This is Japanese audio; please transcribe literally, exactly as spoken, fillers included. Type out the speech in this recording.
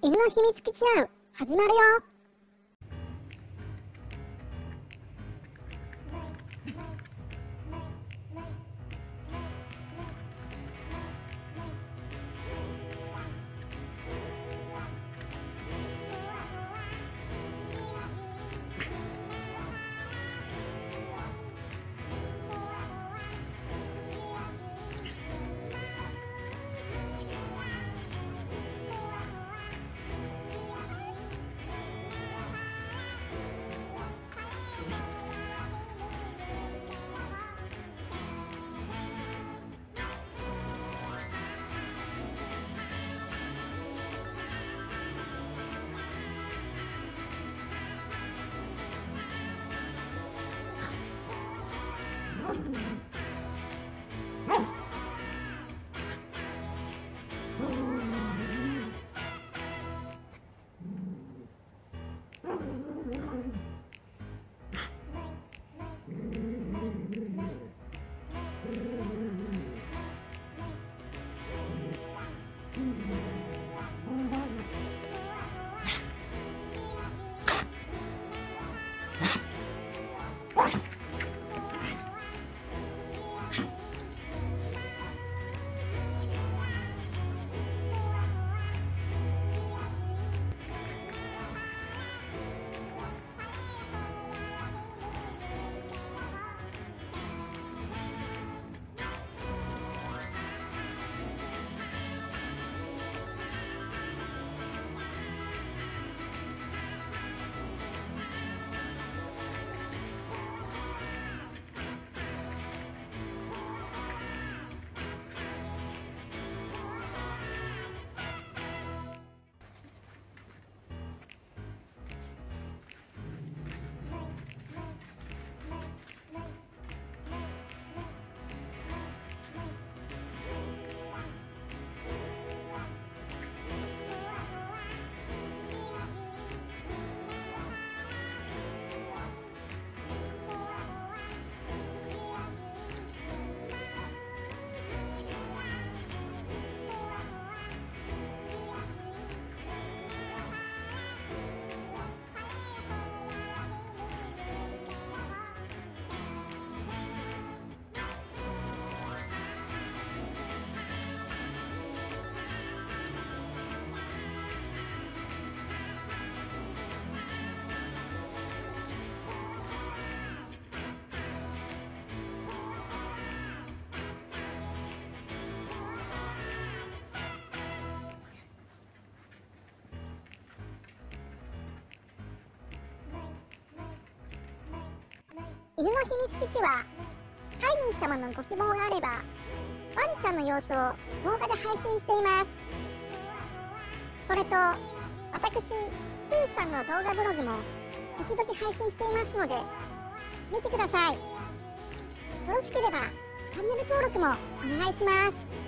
犬の秘密基地ナウ始まるよ。犬の秘密基地は飼い主様のご希望があればワンちゃんの様子を動画で配信しています。それと私プーさんの動画ブログも時々配信していますので見てください。よろしければチャンネル登録もお願いします。